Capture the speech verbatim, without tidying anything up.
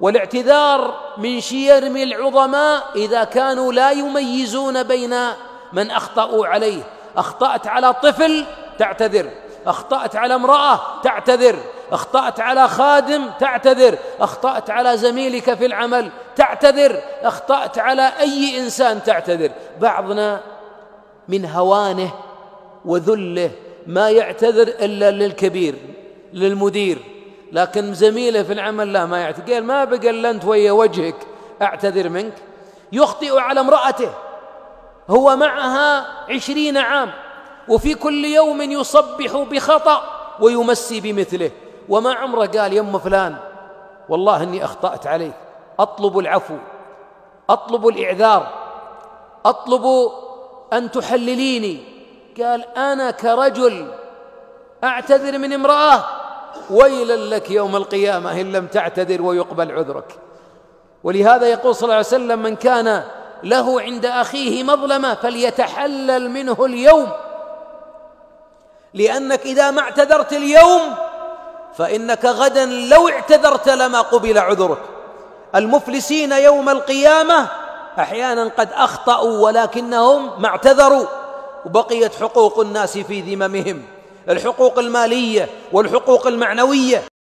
والاعتذار من شيم العظماء إذا كانوا لا يميزون بين من أخطأوا عليه. أخطأت على طفل تعتذر، أخطأت على امرأة تعتذر، أخطأت على خادم تعتذر، أخطأت على زميلك في العمل تعتذر، أخطأت على أي إنسان تعتذر. بعضنا من هوانه وذله ما يعتذر إلا للكبير للمدير، لكن زميله في العمل لا ما يعتذر، قال ما بقى إلا أنت ويا وجهك أعتذر منك. يخطئ على امرأته هو معها عشرين عام وفي كل يوم يصبح بخطأ ويمسي بمثله، وما عمره قال يم فلان والله إني أخطأت عليك، أطلب العفو، أطلب الإعذار، أطلب أن تحلليني. قال أنا كرجل أعتذر من امرأة ويلا لك يوم القيامة إن لم تعتذر ويقبل عذرك. ولهذا يقول صلى الله عليه وسلم من كان له عند أخيه مظلمة فليتحلل منه اليوم، لأنك إذا ما اعتذرت اليوم فإنك غدا لو اعتذرت لما قبل عذرك. المفلسين يوم القيامة أحيانا قد أخطأوا ولكنهم ما اعتذروا، وبقيت حقوق الناس في ذممهم، الحقوق المالية والحقوق المعنوية.